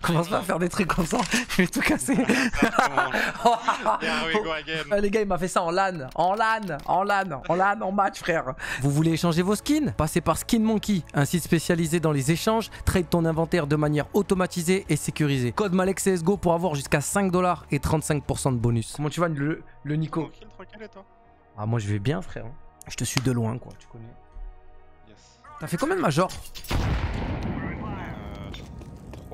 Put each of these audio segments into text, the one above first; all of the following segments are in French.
Commence pas à faire des trucs comme ça, je vais tout casser. Les gars, il m'a fait ça en LAN, en match, frère. Vous voulez échanger vos skins? Passez par Skin Monkey, un site spécialisé dans les échanges. Trade ton inventaire de manière automatisée et sécurisée. Code Malek CSGO pour avoir jusqu'à 5 $ et 35% de bonus. Comment tu vas, le Nico? Tranquille, et toi? Ah, moi je vais bien, frère. Je te suis de loin, quoi, tu connais. Yes. T'as fait combien de majors? 3.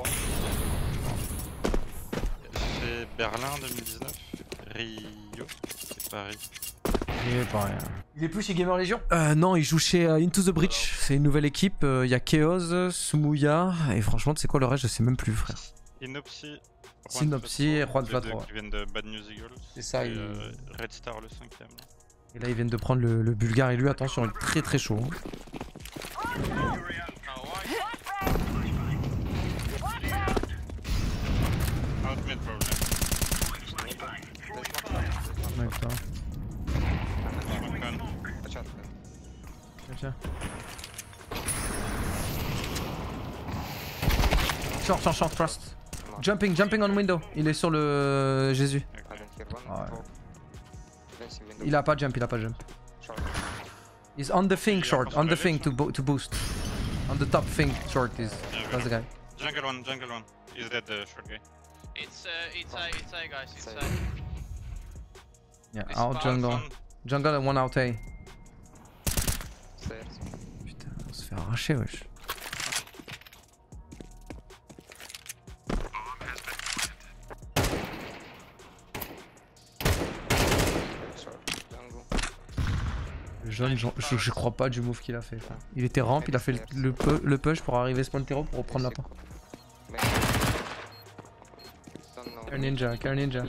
J'ai fait Berlin 2019, Rio et Paris. Il est plus chez Gamer Legion? Non, il joue chez Into the Breach. C'est une nouvelle équipe. Il y a Chaos, Sumouya. Et franchement, tu sais quoi, le reste, je sais même plus, frère. Inopsy. Synopsy et Juan Flatro. Qui viennent de Bad News Eagles. C'est ça, et Red Star le 5ème. Et là, ils viennent de prendre le Bulgare. Et lui, attention, il est très très chaud. Short, trust. Jumping on window. Il est sur le Jésus. Ah ouais. Il a pas jump. He's on the thing short, on the thing to boost. On the top thing short is. That's the guy. Jungle one. He's dead, the short guy. It's A guys, it's A. Yeah, out jungle. Jungle and one out A. Putain, on se fait arracher, wesh. Le jaune, je crois pas du move qu'il a fait. Il était ramp, il a fait le push pour arriver spawn terreau pour reprendre la part. Care ninja.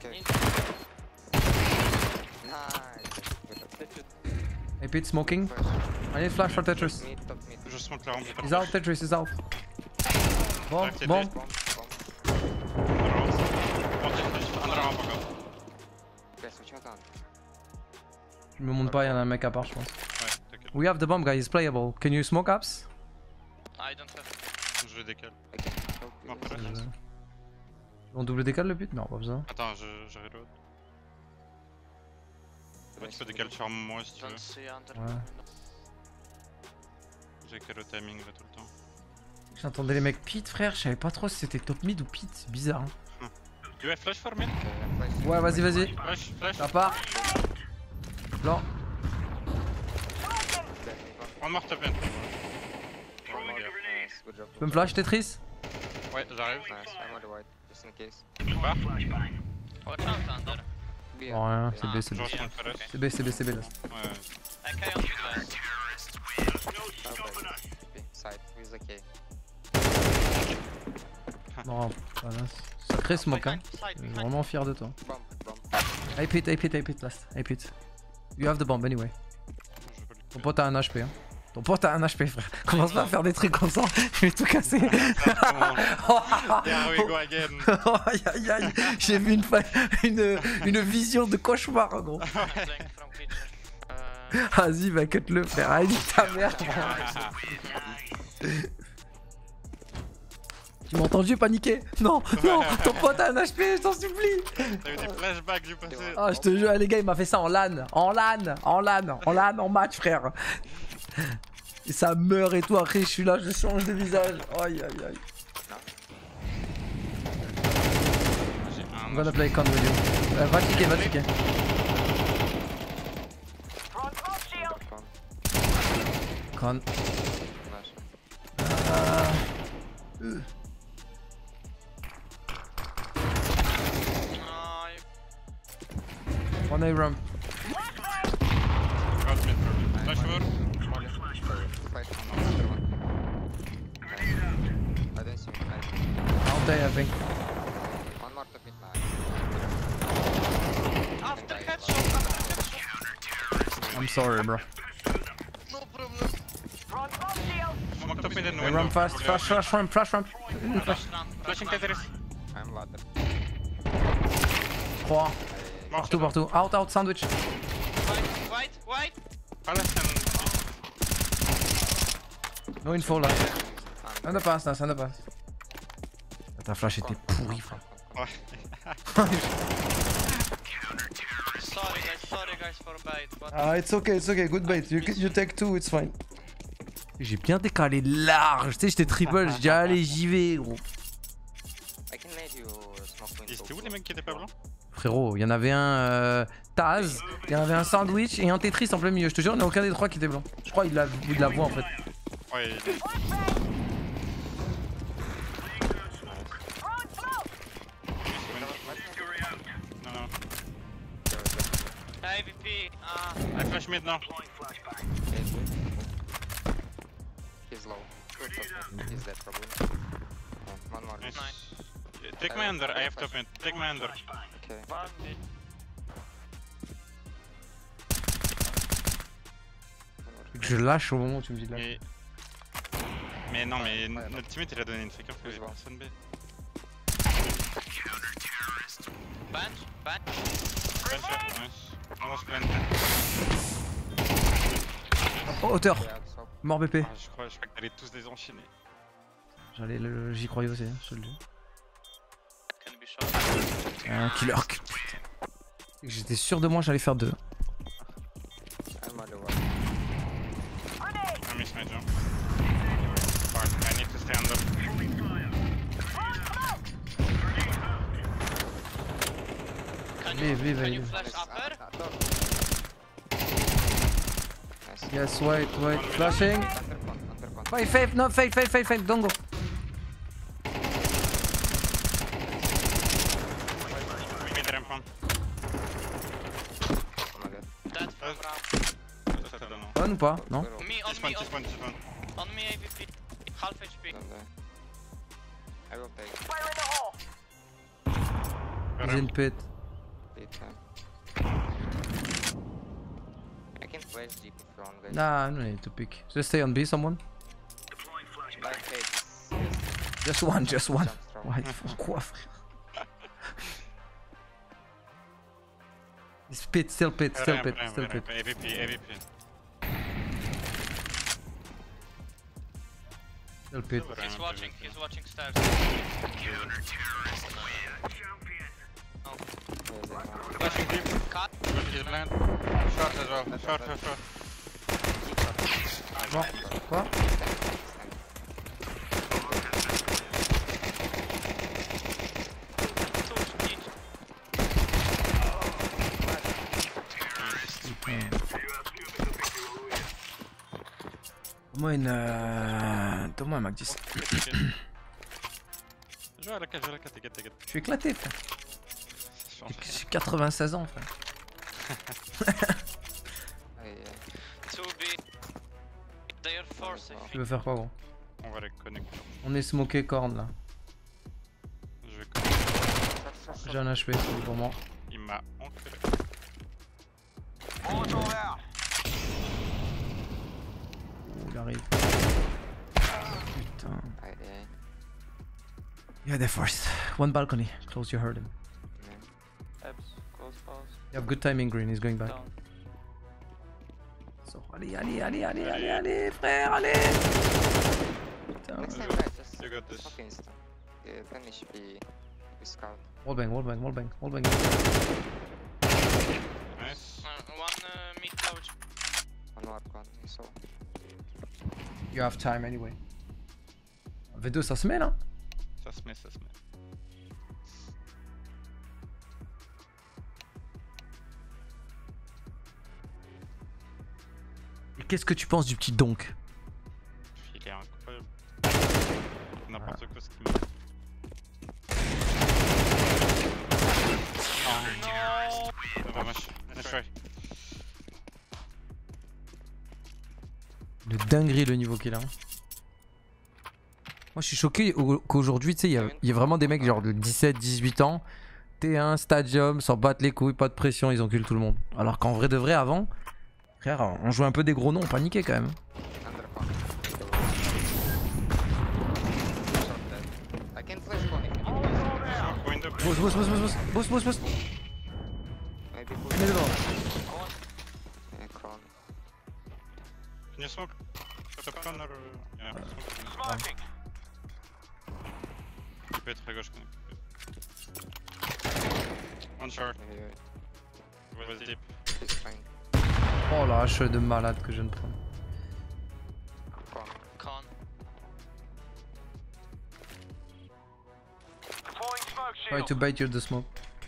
Hey Pete, smoking. I need flash for Tetris. Je smoke la rampe. He's out, Tetris is out. Bomb. Je me monte pas, il y en a un mec à part, je pense. Ouais, t'inquiète. We have the bomb, guy, it's playable. Can you smoke apps? I don't have. Je décale. On double décale le but? Non, pas besoin. Attends, je reload. Tu peux décaler sur moi si tu veux. Don't see under. Ouais. J'ai que le timing là tout le temps. J'entendais les mecs pit, frère, je savais pas trop si c'était top mid ou pit, c'est bizarre. Hein. Tu veux flash for mid? Ouais, vas-y. Flash. Ça part. Blanc. On mort top end. Tu peux me flash Tetris? Ouais, j'arrive. Watch out under. Oh rien, c'est B, Je reçois le flash. c'est B là. Ouais. I can't do that. Non, voilà. Sacré smoke, hein. Je suis vraiment fier de toi. I pit last. I pit. You have the bomb anyway. Ton pote a un HP, hein. Ton pote a un HP, frère. Commence pas à faire des trucs comme ça, je vais tout casser. There we go again. Aïe. J'ai vu une vision de cauchemar, gros. Vas-y, va cut le frère. Allez, ta mère. Tu m'as entendu paniquer? Non, ton pote a un HP, je t'en supplie. T'as eu des flashbacks du passé. Ah, je te jure, les gars, il m'a fait ça en LAN, en match, frère. Et ça meurt et tout, après je suis là, je change de visage. Aïe. I'm gonna play con with you. Va ticker. Con. One A ramp. Flash over. Out A, I think. After headshot. I'm sorry, bro. No problem. Smoke top mid and Hey, window. run fast, flash ramp. Flash run. Flashing Tetris. 3. Partout. Out, sandwich. White. Palace and... No info là. Underpass. ta flash était pourrie, frère. Sorry guys for bait. But Ah, it's okay, good bait. You take two, it's fine. J'ai bien décalé large, tu sais, j'étais triple, j'ai dit allez, j'y vais, gros. Ils étaient où les mecs qui étaient pas blancs? Frérot, il y en avait un Taz, il y en avait un Sandwich et un Tetris en plein milieu. Je te jure, il n'y en a aucun des trois qui était blanc. Je crois qu'il la voit en fait. Ouais, non. AVP. I flash mid now. He's low. He's dead probably. One more. Nice. Take my under, I have top mid. Take my under. Okay. Je lâche au moment où tu me dis de lâcher. Mais non, mais notre teammate il a donné une fake up que j'ai vois. personne B. Bench. Nice. Almost plant. Oh, hauteur, Yeah, so mort BP. Ah, je crois que t'allais tous les enchaîner. J'y croyais aussi, hein, je te le dis. Can be shot. Un killer. J'étais sûr de moi, j'allais faire 2. I'm all over. I miss my jump. Fuck, I need to stay under. Can you flash upper? Nice. Yes, wait, flashing. Under. Fake, no, fake, don't go. Mid ramp one. Oh my god. Dead from ramp. On ou pas? Non? Me, on This me, one. on me AVP. Half HP. Don't die. I will take He's in pit. it. I can flash deep if you want, guys. Nah, no need to pick. Just stay on B, someone. Like, hey, Just one. jump strong. Ouais, ils font quoi, frère? It's pit, still pit. AVP. Still pit. He's watching stairs. Flashing deep. Cut. He's blind. Short as well. Short. Bon, quoi? Donne-moi une... Donne-moi un Mac 10. Joue à la 4, t'inquiète. Je suis éclaté, frère. J'ai 96 ans, frère. To be. They are forcing. Tu veux faire quoi, gros? On va les connecter. On est smoké corn, là. Je vais J'ai un HP, c'est pour moi. Il m'a enculé. Oh, il arrive. Putain. Yeah, they're forced. One balcony. Close, you heard him. Close pause. You have good timing, Green. He's going back. Down. So, allez, frère, allez! Putain. Next time, guys, just You got this. fucking instant. Then it should be scout. Wallbang. Nice. One mid couch. One warp gun, so. You have time anyway. V2, ça se met, là? Ça se met. Et qu'est-ce que tu penses du petit donk? Il est incroyable. N'importe quoi ce qu'il met. No. Ça va, nice try. De dinguerie le niveau qu'il a. Moi je suis choqué qu'aujourd'hui, tu sais, il y a vraiment des mecs genre de 17-18 ans, T1, Stadium, s'en battent les couilles, pas de pression, ils enculent tout le monde. Alors qu'en vrai de vrai, avant, frère, on jouait un peu des gros noms, on paniquait quand même. Underpump. Shot dead. I can flash connect. Window. Boost. Maybe push. Mets devant. Yeah, cron. Can you smoke? Top corner? Yeah, smoke. peut être à gauche. One short. Ouais, deep. He's trying. Oh la hache de malade que je ne prends. Con. Try to bait you the smoke.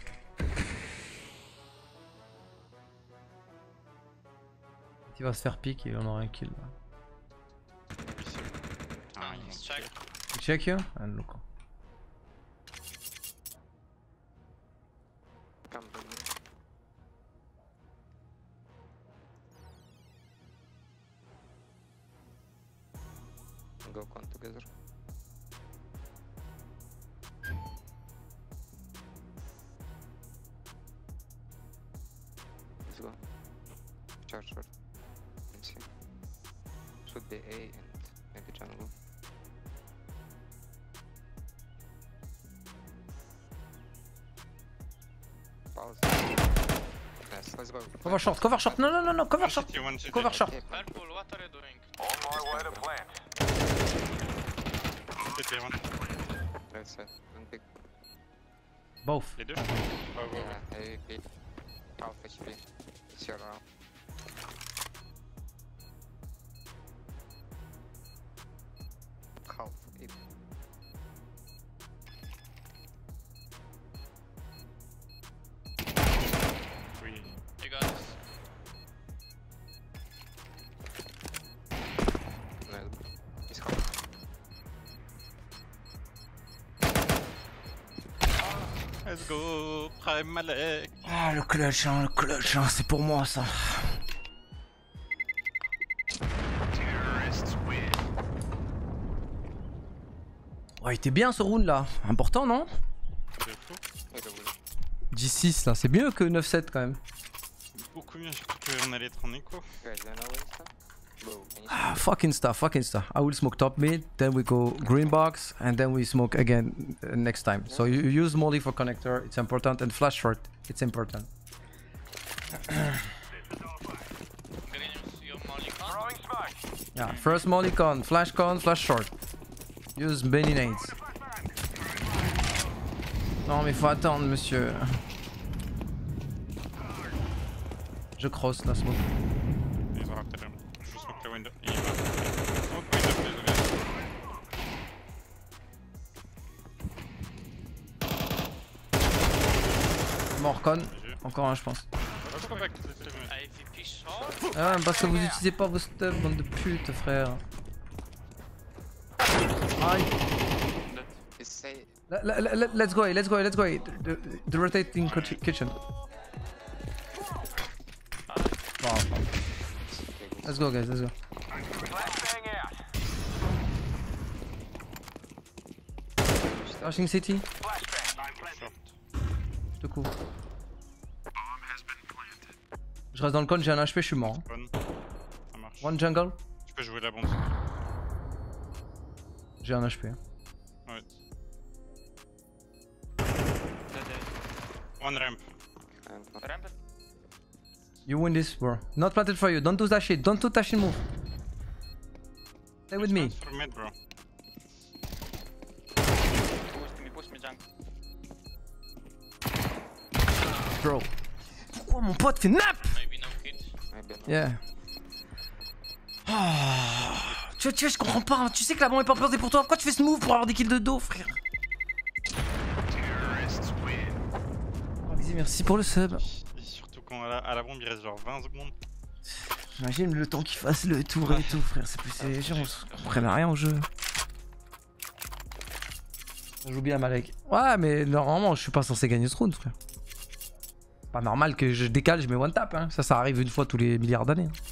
Il va se faire pique et on aura un kill là. Ah, Nice check. You check you? And look. Come with me. Go con together. Let's go. Charge short. Let's see. Should be A and maybe jungle. Pause. Nice, let's go. Cover short, cover short. Non, non, non, non, cover One short. city, one city. Cover short. Okay, Purple, what are you doing? City, one. right side. Don't pick. Both. Les deux. Oh, ouais, ouais. Yeah, AVP. Half HP. It's your round. Half HP. Oui. You got this. No, he's half. Let's go, Prime Malek. Ah le clutch, hein, c'est pour moi ça. Ouais, il était bien ce round là. Important non? De fou. Wait a minute. 10-6 là, c'est mieux que 9-7 quand même. Beaucoup mieux, j'ai cru qu'on allait être en écho. Guys, do you know Insta? Go. Can you Ah, fucking stuff. I will smoke top mid, then we go green box, and then we smoke again next time. So you use molly for connector, it's important, and flash short, it's important. Green, your molly con. Yeah, first molly con, flash short. Use many nades. Non mais faut attendre monsieur. Je cross la smoke. Il va rappeler. Je smoke la window. Il va. Smoke window, désolé. Mort con. Encore un je pense. Go back to the team. AVP short. Ah parce que vous utilisez pas vos stuff, bande de pute frère. Aïe. Just say Let's go, let's go. The rotating kitchen. Wow. Let's go guys, let's go. Flashing city. Short. Je te couvre. Je reste dans le con, j'ai un HP, je suis mort. Bonne. Ça marche. One jungle. Tu peux jouer la bombe. J'ai un HP. Ouais. One ramp. Ramp. You win this, bro. Not planted for you. Don't do that shit. Don't do that shit move. Stay with me. For mid, bro. Push me jungle. Bro. Pourquoi mon pote fait nap? Maybe no hit. maybe not. Yeah. Ah. Tu vois, je comprends pas. Tu sais que la bombe est pas posée pour toi. Pourquoi tu fais ce move pour avoir des kills de dos, frère? Oh, Lizzie, merci pour le sub. Et surtout quand à la bombe il reste genre 20 secondes. Imagine le temps qu'il fasse le tour et tout, frère. C'est plus les gens, on comprenne rien au jeu. On joue bien, Malek. Ouais, mais normalement, je suis pas censé gagner ce round, frère. Pas normal que je décale, je mets one tap. Hein. Ça arrive une fois tous les milliards d'années. Hein.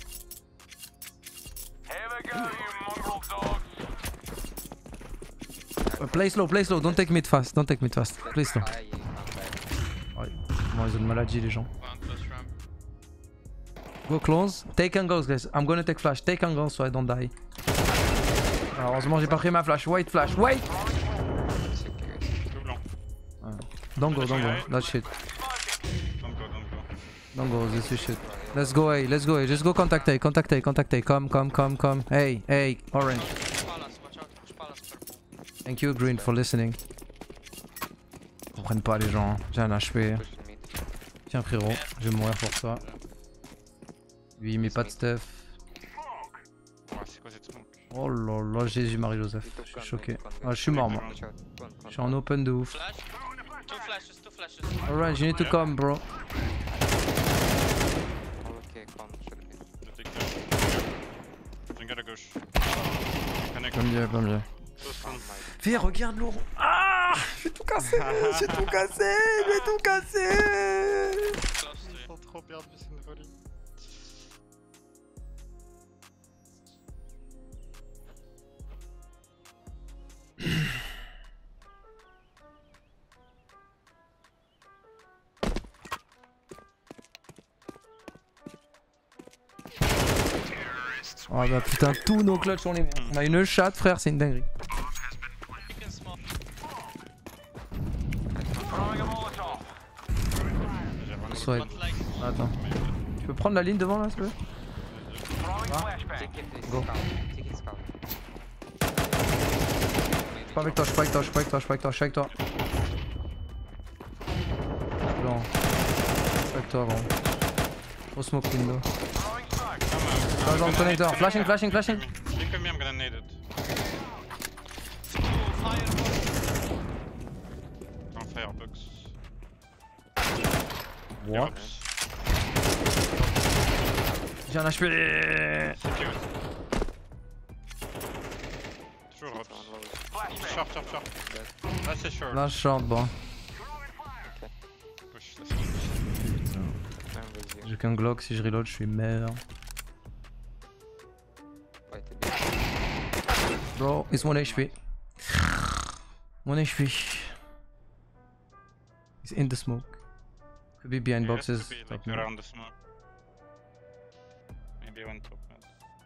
Play slow, don't take mid fast, play slow. Ouais, moi ils ont une maladie les gens. One close ramp. Go close, take angles guys, I'm gonna take flash, take angles so I don't die. Alors, heureusement j'ai pas pris ma flash, wait flash, wait! Tout blanc. Don't go, that shit. Don't go. This is shit. Let's go A, just go contact A, come. Hey, orange. Palace, watch out. Push palace purple. Thank you green for listening. comprennent pas les gens. J'ai un HP. Push in mid. Tiens frérot, je vais mourir pour toi. Lui il met pas de stuff. Ouais, c'est quoi cette smoke? Oh là là, Jésus Marie-Joseph. He took Je suis one choqué. mid, one Ah, mid. je suis mort moi. Watch out. One, Je suis en open de ouf. Flash. Two flashes. Alright, you need to come bro. Oh, okay, come, should be. Jungle à gauche. Connect. Pas mieux. Close front. Fais, regarde l'eau. Ah, j'ai tout cassé, j'ai tout cassé, j'ai tout cassé. Close to Ils you. sont trop perdus, c'est une folie. Oh bah putain, tous nos clutches sont les mêmes. On a une chatte frère, c'est une dinguerie. You can smoke. J'ai vraiment Soit. One flag. Attends. Tu peux prendre la ligne devant là, s'il te plaît? Take it, Go. scout. Take it, scout. Je suis pas avec toi, je suis pas avec toi, je suis pas avec toi, je suis pas avec toi, je suis avec toi. Non. Je suis avec toi, gros. Au smoke window. Dans le connecteur, flashing. You come here, I'm gonna nade it. En firebox. What? J'ai un HP. C'est fuse. Toujours It's Ops. on low. Short. Là c'est short. Là, short, bon. Push, là, I'm with you. J'ai qu'un Glock, si je reload, je suis merde. Fight a bit. Bro, it's 1 HP. 1 HP. He's in the smoke. Could be behind Yeah, boxes. has to be, Top like, mid. around the smoke. Maybe one top mid.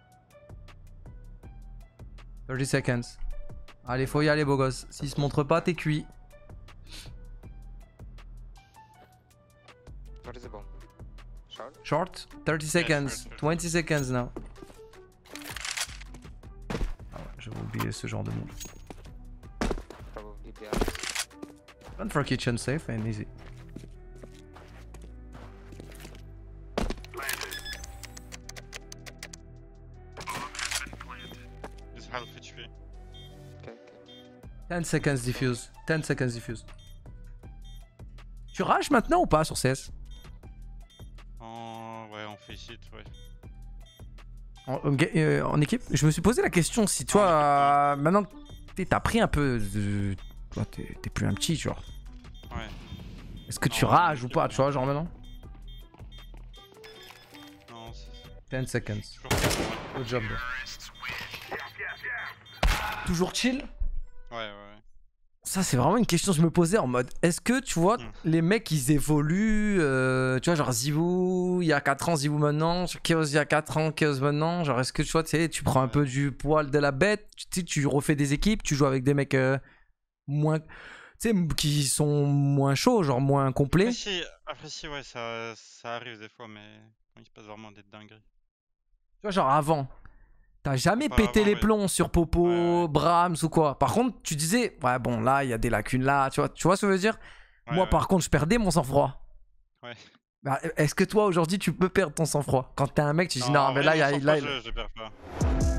30 seconds. Allez, faut y aller, beau gosse. S'il se montre pas, t'es cuit. What is the bomb? Short? Short, 30 seconds. short. 20 seconds now. Ah ouais, j'avais oublié ce genre de move. Probably behind. Run for kitchen safe and easy. This half HP. Okay. 10 seconds diffuse. 10 seconds diffuse. Tu rages maintenant ou pas sur CS? Ouais, on fait ici, ouais. En équipe, je me suis posé la question si toi, maintenant que t'as pris un peu de. Toi, t'es plus un petit, genre. Ouais. Est-ce que tu Non, rages ou c'est pas, bon. tu vois, genre maintenant? Non, c'est 10 seconds. toujours. Good job, bro. Toujours chill? Ouais. Ça, c'est vraiment une question que je me posais en mode est-ce que tu vois, les mecs ils évoluent, tu vois, genre Zivou il y a 4 ans, Zivou maintenant, Chaos il y a 4 ans, Chaos maintenant, genre est-ce que tu vois, tu sais, tu prends un peu du poil de la bête, tu sais, tu refais des équipes, tu joues avec des mecs moins, tu sais, qui sont moins chauds, genre moins complets. Après si, ouais, ça arrive des fois, mais quand il se passe vraiment des dingueries. Tu vois, genre avant. T'as jamais Pas pété avant, les ouais. plombs sur Popo, Ouais. Brahms ou quoi. Par contre, tu disais, ouais, bon, là, il y a des lacunes là, tu vois ce que je veux dire? Ouais, Moi, ouais. par contre, je perdais mon sang-froid. Ouais. Bah, est-ce que toi, aujourd'hui, tu peux perdre ton sang-froid? Quand t'es un mec, tu dis, non, en mais vrai, là, il y a. mon là, sang-froid, je perds pas.